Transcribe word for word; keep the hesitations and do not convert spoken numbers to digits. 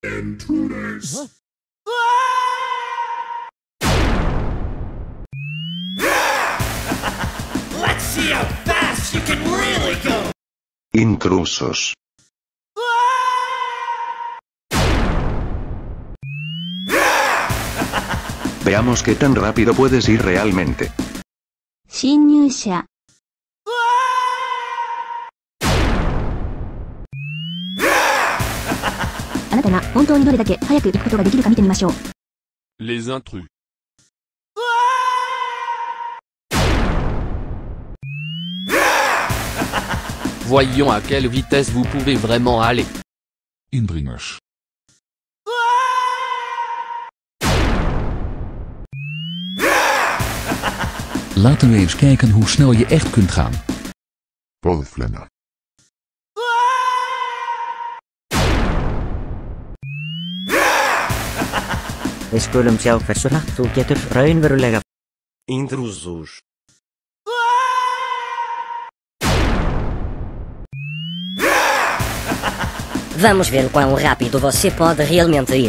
Intruders. Let's see how fast you can really go. Intrusos. Veamos qué tan rápido puedes ir realmente. 侵入者 あなたが本当にどれだけ早く行くことができるか見てみましょう。 Les intrus. Voyons à quelle vitesse vous pouvez vraiment aller. Indringers. Laten we eens kijken hoe snel je echt kunt gaan. Bothflenner. Við skulum sjá hversu hratt þú getur raunverulega. Intrusos. Vamos ver quão rápido você pode realmente ir.